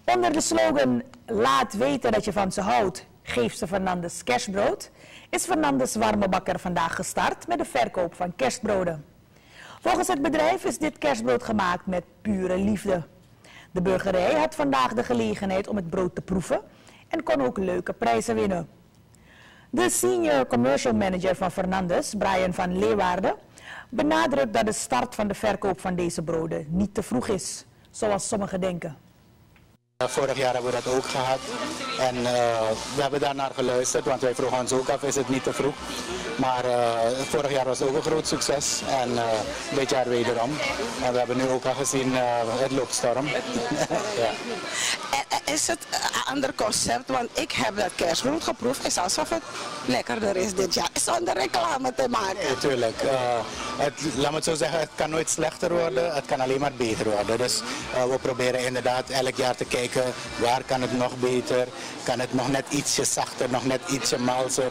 Onder de slogan "Laat weten dat je van ze houdt, geef ze Fernandes kerstbrood" is Fernandes Warme Bakker vandaag gestart met de verkoop van kerstbroden. Volgens het bedrijf is dit kerstbrood gemaakt met pure liefde. De burgerij had vandaag de gelegenheid om het brood te proeven en kon ook leuke prijzen winnen. De senior commercial manager van Fernandes, Brian van Leeuwarden, benadrukt dat de start van de verkoop van deze broden niet te vroeg is, zoals sommigen denken. Vorig jaar hebben we dat ook gehad en we hebben daarnaar geluisterd, want wij vroegen ons ook af, is het niet te vroeg. Maar vorig jaar was het ook een groot succes en dit jaar wederom. En we hebben nu ook al gezien, het loopt storm. Ja. En is het een ander concept, want ik heb dat kerstbrood geproefd, is alsof het lekkerder is dit jaar, zonder reclame te maken. Natuurlijk, laat me het zo zeggen, het kan nooit slechter worden, het kan alleen maar beter worden. Dus we proberen inderdaad elk jaar te kijken, waar kan het nog beter, kan het nog net ietsje zachter, nog net ietsje malser.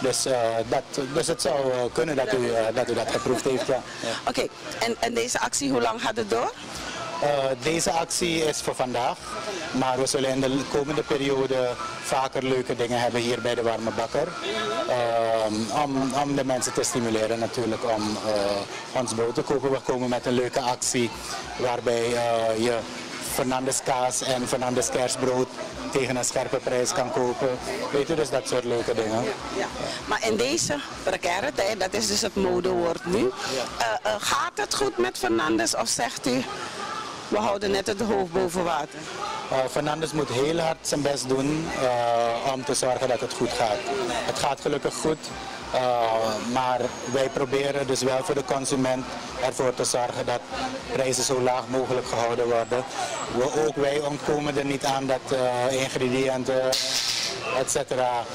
Dus het zou kunnen dat u dat geproefd heeft. Ja. Oké, en deze actie, hoe lang gaat het door? Deze actie is voor vandaag, maar we zullen in de komende periode vaker leuke dingen hebben hier bij de Warme Bakker. Om de mensen te stimuleren natuurlijk om ons brood te kopen. We komen met een leuke actie waarbij je Fernandes kaas en Fernandes kerstbrood tegen een scherpe prijs kan kopen. Weet u, dus dat soort leuke dingen. Ja. Maar in deze precaire tijd, dat is dus het modewoord nu, gaat het goed met Fernandes of zegt u, we houden net het hoofd boven water? Fernandes moet heel hard zijn best doen om te zorgen dat het goed gaat. Het gaat gelukkig goed, maar wij proberen dus wel voor de consument ervoor te zorgen dat prijzen zo laag mogelijk gehouden worden. Ook wij ontkomen er niet aan dat ingrediënten, etc.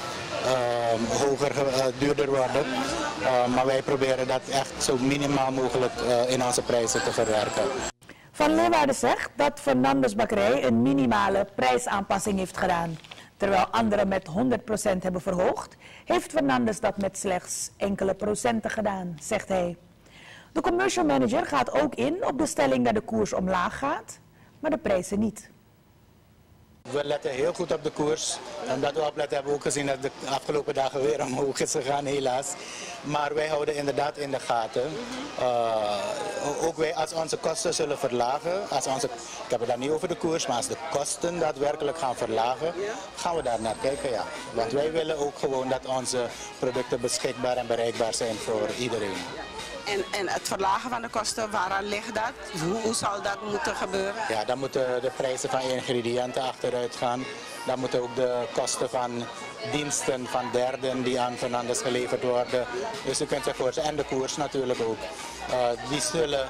duurder worden. Maar wij proberen dat echt zo minimaal mogelijk in onze prijzen te verwerken. Van Leeuwarden zegt dat Fernandes Bakkerij een minimale prijsaanpassing heeft gedaan. Terwijl anderen met 100% hebben verhoogd, heeft Fernandes dat met slechts enkele procenten gedaan, zegt hij. De commercial manager gaat ook in op de stelling dat de koers omlaag gaat, maar de prijzen niet. We letten heel goed op de koers. Omdat we opletten hebben we ook gezien dat de afgelopen dagen weer omhoog is gegaan, helaas. Maar wij houden inderdaad in de gaten. Ook wij, als onze kosten zullen verlagen, ik heb het dan niet over de koers, maar als de kosten daadwerkelijk gaan verlagen, gaan we daar naar kijken, ja. Want wij willen ook gewoon dat onze producten beschikbaar en bereikbaar zijn voor iedereen. En het verlagen van de kosten, waaraan ligt dat? Hoe zal dat moeten gebeuren? Ja, dan moeten de prijzen van ingrediënten achteruit gaan. Dan moeten ook de kosten van diensten van derden die aan Fernandes geleverd worden. Dus u kunt zich voorstellen, en de koers natuurlijk ook. Die zullen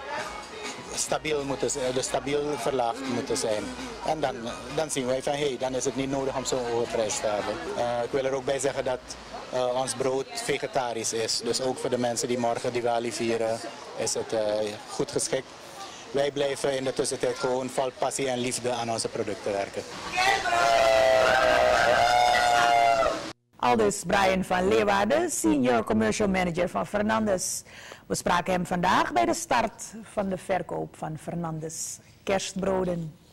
stabiel verlaagd moeten zijn. En dan zien wij van, dan is het niet nodig om zo'n hoge prijs te hebben. Ik wil er ook bij zeggen dat ons brood vegetarisch is. Dus ook voor de mensen die morgen Diwali vieren is het goed geschikt. Wij blijven in de tussentijd gewoon vol passie en liefde aan onze producten werken. Aldus Brian van Leeuwarden, senior commercial manager van Fernandes. We spraken hem vandaag bij de start van de verkoop van Fernandes kerstbroden.